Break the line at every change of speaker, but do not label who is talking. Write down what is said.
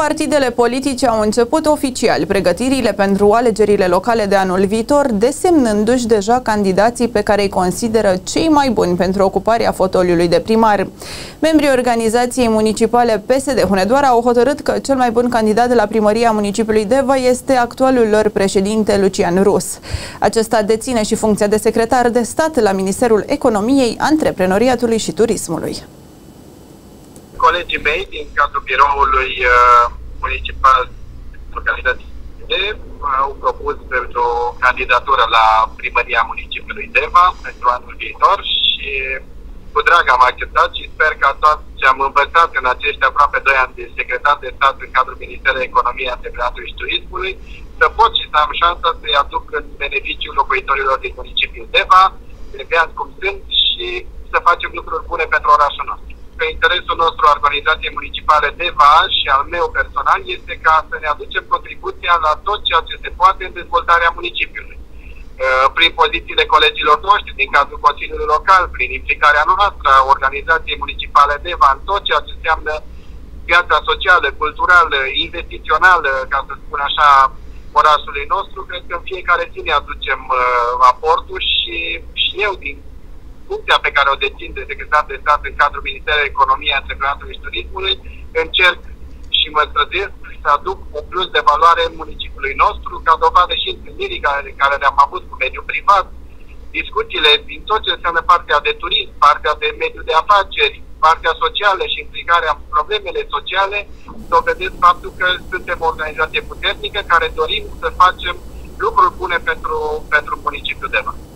Partidele politice au început oficial pregătirile pentru alegerile locale de anul viitor, desemnându-și deja candidații pe care îi consideră cei mai buni pentru ocuparea fotoliului de primar. Membrii organizației municipale PSD Hunedoara au hotărât că cel mai bun candidat la primăria municipiului Deva este actualul lor președinte Lucian Rus. Acesta deține și funcția de secretar de stat la Ministerul Economiei, Antreprenoriatului și Turismului.
Colegii mei din cadrul biroului municipal au propus pentru o candidatură la primăria municipiului Deva pentru anul viitor și cu drag am acceptat și sper că tot ce am învățat în acești aproape 2 ani de secretar de stat în cadrul Ministerului Economiei, Antreprenoriatului și Turismului să pot și să am șansa să-i aduc în beneficiul locuitorilor din municipiul Deva, greveați cum sunt, și să facem lucruri bune pentru orașul nostru. Că interesul nostru, organizației municipale Deva și al meu personal, este ca să ne aducem contribuția la tot ceea ce se poate în dezvoltarea municipiului. Prin pozițiile colegilor noștri din cadrul Consiliului Local, prin implicarea noastră a organizației municipale Deva în tot ceea ce înseamnă viața socială, culturală, investițională, ca să spun așa, orașului nostru, cred că în fiecare zi ne aducem aportul și eu, din funcția pe care o dețin de secretar de stat în cadrul Ministerului Economiei, Antreprenoriatului și Turismului, încerc și mă străduiesc să aduc un plus de valoare în municipiului nostru, ca dovadă și întâlnirii care le-am avut cu mediul privat, discuțiile din tot ce înseamnă partea de turism, partea de mediul de afaceri, partea socială și implicarea în problemele sociale, dovedesc faptul că suntem o organizație puternică care dorim să facem lucruri bune pentru municipiul Deva.